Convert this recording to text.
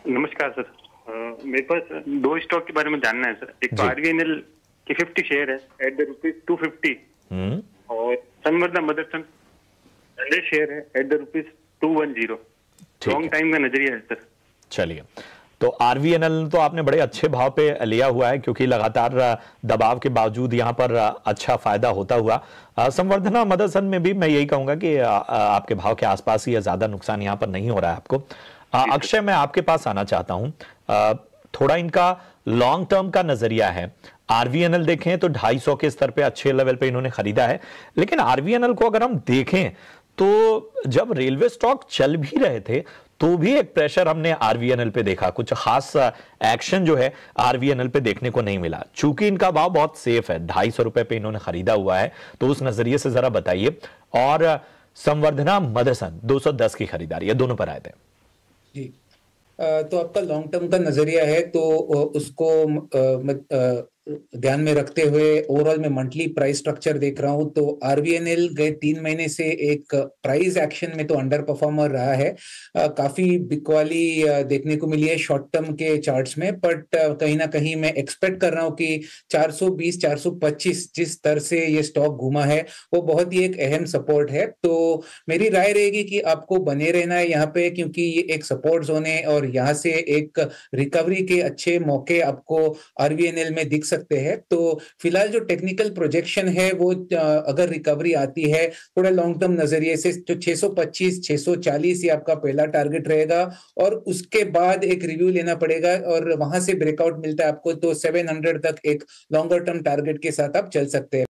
नमस्कार सर। मेरे पास दो स्टॉक के बारे में जानना है सर। एक तो जी। आरवीएनएल के 50 शेयर है एट द ₹250 हम्म। और संवर्धना मदरसन 100 शेयर है एट द ₹210। ठीक लॉन्ग है, टाइम का नजरिया है सर। चलिए। तो आरवीएनएल तो आपने बड़े अच्छे भाव पे लिया हुआ है, क्योंकि लगातार दबाव के बावजूद यहां पर अच्छा फायदा होता हुआ। संवर्धना मदरसन में भी मैं यही कहूंगा कि आपके भाव के आसपास ही है, ज्यादा नुकसान यहां पर नहीं हो रहा है आपको। जी सर। अक्षय, मैं आपके पास आना चाहता हूं। थोड़ा इनका लॉन्ग टर्म का नजरिया है। आरवीएनएल देखें तो 250 के स्तर पे अच्छे लेवल पे इन्होंने खरीदा है, लेकिन आरवीएनएल को अगर हम देखें तो जब रेलवे स्टॉक चल भी रहे थे तो भी एक प्रेशर हमने आरवीएनएल पे देखा, कुछ खास एक्शन जो है आरवीएनएल पे देखने को नहीं मिला। चूंकि इनका भाव बहुत सेफ है, 250 रुपए पे इन्होंने खरीदा हुआ है, तो उस नजरिए से जरा बताइए। और संवर्धना मदरसन 210 की खरीदारी, ये दोनों पर आए थे। जी। तो आपका लॉन्ग टर्म का नजरिया है तो उसको ध्यान में रखते हुए ओवरऑल मैं मंथली प्राइस स्ट्रक्चर देख रहा हूं तो आरवीएनएल गए 3 महीने से एक प्राइस एक्शन में तो अंडर परफॉर्मर रहा है। काफी बिकवाली देखने को मिली है शॉर्ट टर्म के चार्ट्स में, बट कहीं ना कहीं मैं एक्सपेक्ट कर रहा हूं कि 420 425 जिस स्तर से ये स्टॉक घूमा है वो बहुत ही एक अहम सपोर्ट है। तो मेरी राय रहेगी कि आपको बने रहना है यहाँ पे, क्योंकि ये एक सपोर्ट जोन है और यहाँ से एक रिकवरी के अच्छे मौके आपको आरवीएनएल में दिख सकते हैं। तो फिलहाल जो टेक्निकल प्रोजेक्शन है वो अगर रिकवरी आती है थोड़ा लॉन्ग टर्म नजरिए से तो 625 640 ये आपका पहला टारगेट रहेगा और उसके बाद एक रिव्यू लेना पड़ेगा और वहां से ब्रेकआउट मिलता है आपको तो 700 तक एक लॉन्गर टर्म टारगेट के साथ आप चल सकते हैं।